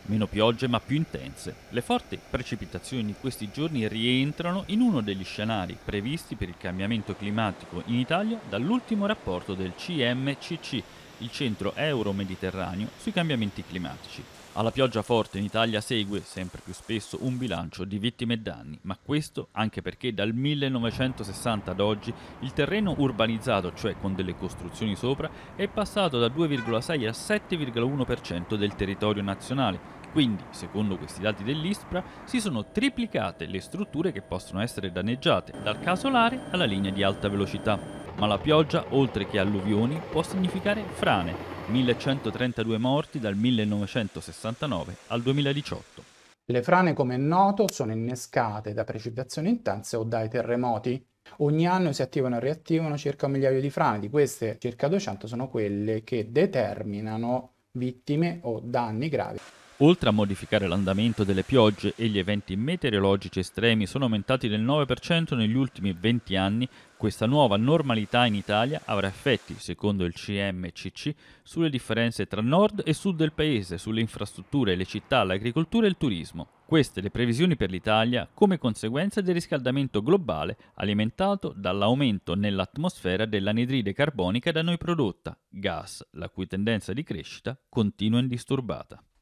Meno piogge ma più intense. Le forti precipitazioni di questi giorni rientrano in uno degli scenari previsti per il cambiamento climatico in Italia dall'ultimo rapporto del CMCC, il Centro Euro-Mediterraneo sui cambiamenti climatici. Alla pioggia forte in Italia segue sempre più spesso un bilancio di vittime e danni, ma questo anche perché dal 1960 ad oggi il terreno urbanizzato, cioè con delle costruzioni sopra, è passato da 2,6 al 7,1% del territorio nazionale. Quindi, secondo questi dati dell'ISPRA, si sono triplicate le strutture che possono essere danneggiate, dal casolare alla linea di alta velocità. Ma la pioggia, oltre che alluvioni, può significare frane, 1132 morti dal 1969 al 2018. Le frane, come è noto, sono innescate da precipitazioni intense o dai terremoti. Ogni anno si attivano e riattivano circa 1 migliaio di frane, di queste circa 200 sono quelle che determinano vittime o danni gravi. Oltre a modificare l'andamento delle piogge e gli eventi meteorologici estremi sono aumentati del 9% negli ultimi 20 anni, questa nuova normalità in Italia avrà effetti, secondo il CMCC, sulle differenze tra nord e sud del paese, sulle infrastrutture, le città, l'agricoltura e il turismo. Queste le previsioni per l'Italia come conseguenza del riscaldamento globale alimentato dall'aumento nell'atmosfera dell'anidride carbonica da noi prodotta, gas la cui tendenza di crescita continua indisturbata.